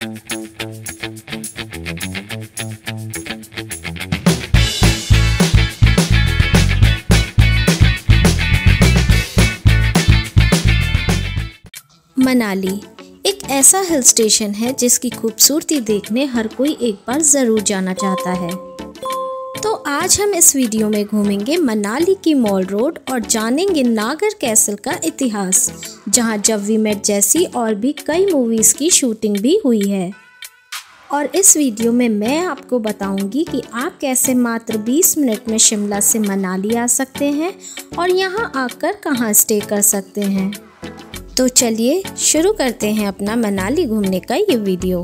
मनाली एक ऐसा hill station है जिसकी खूबसूरती देखने हर कोई एक बार ज़रूर जाना चाहता है। तो आज हम इस वीडियो में घूमेंगे मनाली की मॉल रोड और जानेंगे नागर कैसल का इतिहास, जहां जब वी मेट जैसी और भी कई मूवीज़ की शूटिंग भी हुई है। और इस वीडियो में मैं आपको बताऊंगी कि आप कैसे मात्र 20 मिनट में शिमला से मनाली आ सकते हैं और यहां आकर कहां स्टे कर सकते हैं। तो चलिए शुरू करते हैं अपना मनाली घूमने का ये वीडियो।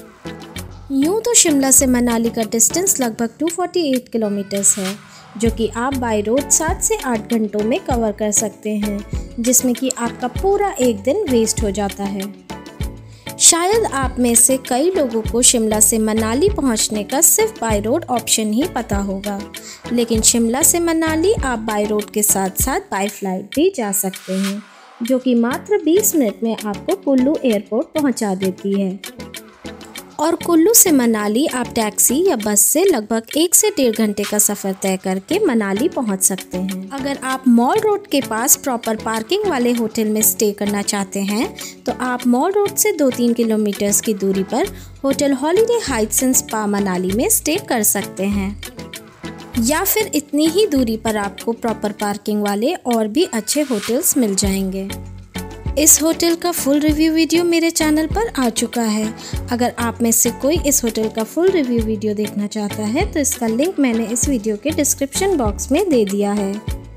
यूँ तो शिमला से मनाली का डिस्टेंस लगभग 248 किलोमीटर्स है, जो कि आप बाय रोड 7 से 8 घंटों में कवर कर सकते हैं, जिसमें कि आपका पूरा एक दिन वेस्ट हो जाता है। शायद आप में से कई लोगों को शिमला से मनाली पहुंचने का सिर्फ बाय रोड ऑप्शन ही पता होगा, लेकिन शिमला से मनाली आप बाय रोड के साथ साथ बाय फ्लाइट भी जा सकते हैं, जो कि मात्र 20 मिनट में आपको कुल्लू एयरपोर्ट पहुंचा देती है। और कुल्लू से मनाली आप टैक्सी या बस से लगभग 1 से 1.5 घंटे का सफ़र तय करके मनाली पहुंच सकते हैं। अगर आप मॉल रोड के पास प्रॉपर पार्किंग वाले होटल में स्टे करना चाहते हैं तो आप मॉल रोड से 2-3 किलोमीटर्स की दूरी पर hotel holiday heights and spa Manali में स्टे कर सकते हैं, या फिर इतनी ही दूरी पर आपको प्रॉपर पार्किंग वाले और भी अच्छे होटल्स मिल जाएंगे। इस होटल का फुल रिव्यू वीडियो मेरे चैनल पर आ चुका है। अगर आप में से कोई इस होटल का फुल रिव्यू वीडियो देखना चाहता है तो इसका लिंक मैंने इस वीडियो के डिस्क्रिप्शन बॉक्स में दे दिया है।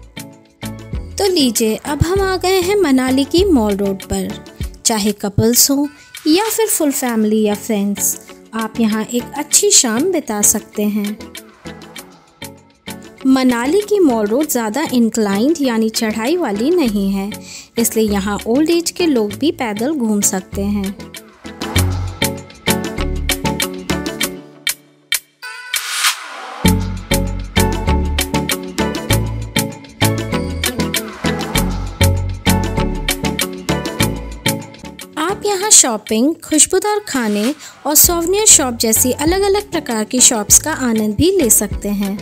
तो लीजिए, अब हम आ गए हैं मनाली की मॉल रोड पर। चाहे कपल्स हों या फिर फुल फैमिली या फ्रेंड्स, आप यहाँ एक अच्छी शाम बिता सकते हैं। मनाली की मॉल रोड ज़्यादा इंक्लाइंड यानी चढ़ाई वाली नहीं है, इसलिए यहाँ ओल्ड एज के लोग भी पैदल घूम सकते हैं। आप यहाँ शॉपिंग, खुशबूदार खाने और सोवेनियर शॉप जैसी अलग अलग प्रकार की शॉप्स का आनंद भी ले सकते हैं।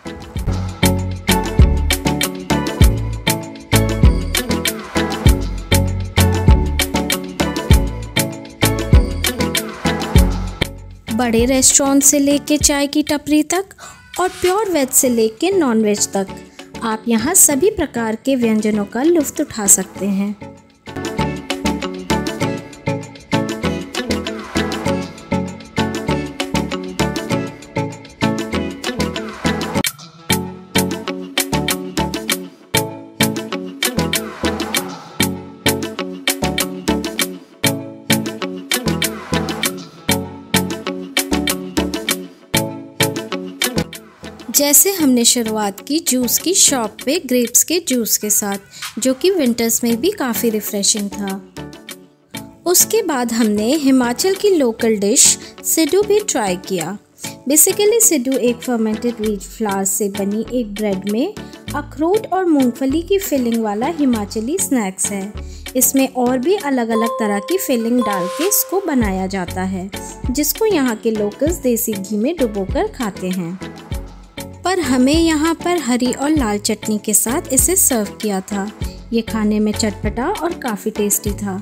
बड़े रेस्टोरेंट से लेके चाय की टपरी तक और प्योर वेज से लेके नॉन वेज तक, आप यहाँ सभी प्रकार के व्यंजनों का लुत्फ उठा सकते हैं। जैसे हमने शुरुआत की जूस की शॉप पे ग्रेप्स के जूस के साथ, जो कि विंटर्स में भी काफ़ी रिफ्रेशिंग था। उसके बाद हमने हिमाचल की लोकल डिश सिड्डू भी ट्राई किया। बेसिकली सिड्डू एक फर्मेंटेड व्हीट फ्लावर से बनी एक ब्रेड में अखरोट और मूंगफली की फिलिंग वाला हिमाचली स्नैक्स है। इसमें और भी अलग अलग तरह की फिलिंग डाल के इसको बनाया जाता है, जिसको यहाँ के लोकल्स देसी घी में डुबोकर खाते हैं। पर हमें यहाँ पर हरी और लाल चटनी के साथ इसे सर्व किया था। ये खाने में चटपटा और काफ़ी टेस्टी था।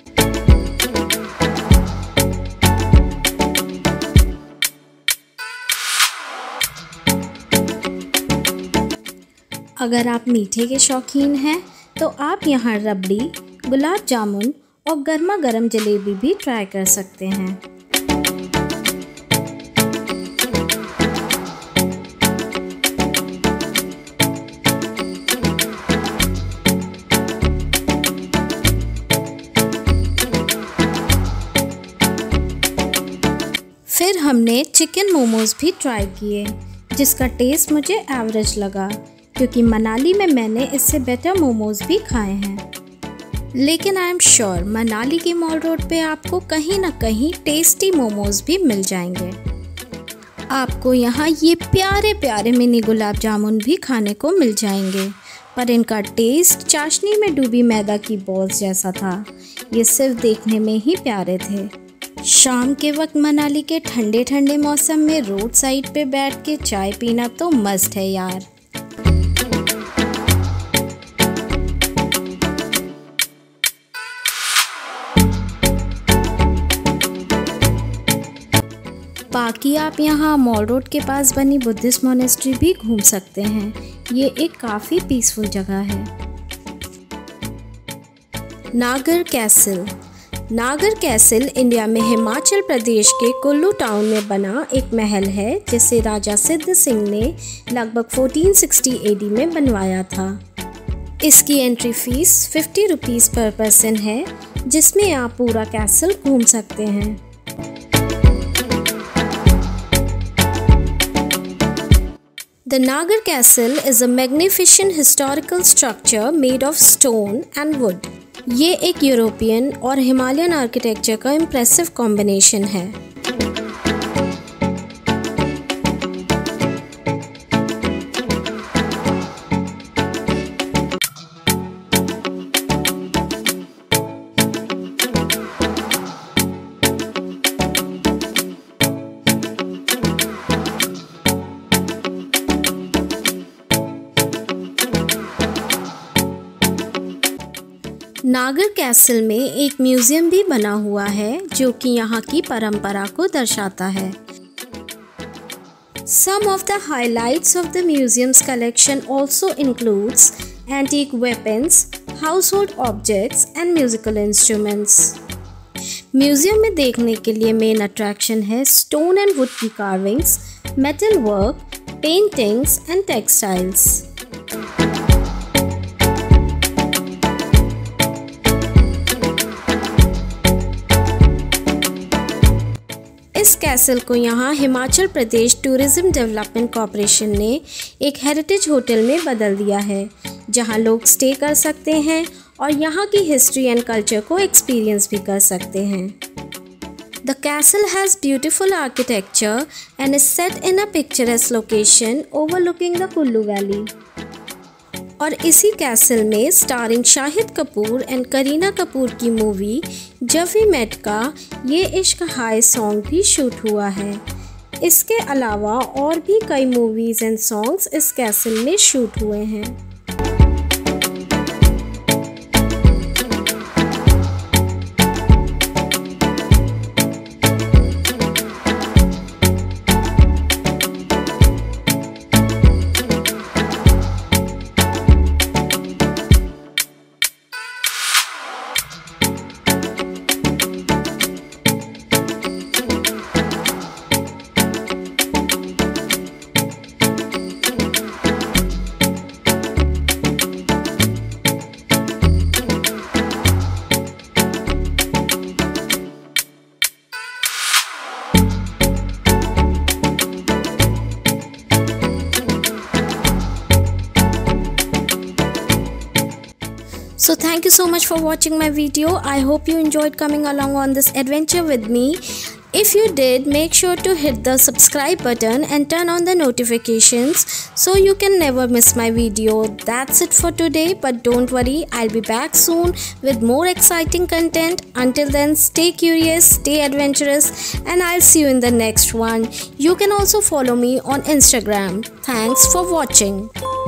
अगर आप मीठे के शौकीन हैं तो आप यहाँ रबड़ी, गुलाब जामुन और गर्मा गर्म जलेबी भी ट्राई कर सकते हैं। फिर हमने चिकन मोमोज भी ट्राई किए, जिसका टेस्ट मुझे एवरेज लगा, क्योंकि मनाली में मैंने इससे बेटर मोमोज भी खाए हैं। लेकिन आई एम श्योर मनाली की मॉल रोड पे आपको कहीं ना कहीं टेस्टी मोमोज भी मिल जाएंगे। आपको यहाँ ये प्यारे प्यारे मिनी गुलाब जामुन भी खाने को मिल जाएंगे, पर इनका टेस्ट चाशनी में डूबी मैदा की बॉल्स जैसा था। ये सिर्फ देखने में ही प्यारे थे। शाम के वक्त मनाली के ठंडे ठंडे मौसम में रोड साइड पे बैठ के चाय पीना तो मस्त है यार। बाकी आप यहाँ मॉल रोड के पास बनी बुद्धिस्ट मोनेस्ट्री भी घूम सकते हैं। ये एक काफ़ी पीसफुल जगह है। नागर कैसल। नागर कैसल इंडिया में हिमाचल प्रदेश के कुल्लू टाउन में बना एक महल है जिसे राजा सिद्ध सिंह ने लगभग 1460 AD में बनवाया था। इसकी entry fees 50 rupees per person है, जिसमें आप पूरा कैसल घूम सकते हैं। The Nagar Castle is a magnificent historical structure made of stone and wood. ये एक यूरोपियन और हिमालयन आर्किटेक्चर का इम्प्रेसिव कॉम्बिनेशन है। नागर कैसल में एक म्यूज़ियम भी बना हुआ है जो कि यहाँ की परंपरा को दर्शाता है। Some of the highlights of the museum's collection also includes antique weapons, household objects and musical instruments. Museum में देखने के लिए मेन अट्रैक्शन है स्टोन एंड वुड की carvings, metal work, paintings and textiles. इस कैसल को यहाँ Himachal Pradesh tourism development corporation ने एक हेरिटेज होटल में बदल दिया है, जहाँ लोग स्टे कर सकते हैं और यहाँ की हिस्ट्री एंड कल्चर को एक्सपीरियंस भी कर सकते हैं। The castle has beautiful architecture and is set in a picturesque location overlooking the Kullu Valley. और इसी कैसल में स्टारिंग शाहिद कपूर एंड करीना कपूर की मूवी जब वी मेट का ये इश्क हाय सॉन्ग भी शूट हुआ है। इसके अलावा और भी कई मूवीज़ एंड सॉन्ग्स इस कैसल में शूट हुए हैं। So thank you so much for watching my video. I hope you enjoyed coming along on this adventure with me. If you did, make sure to hit the subscribe button and turn on the notifications so you can never miss my video. That's it for today, but don't worry, I'll be back soon with more exciting content. Until then, stay curious, stay adventurous, and I'll see you in the next one. You can also follow me on Instagram. Thanks for watching.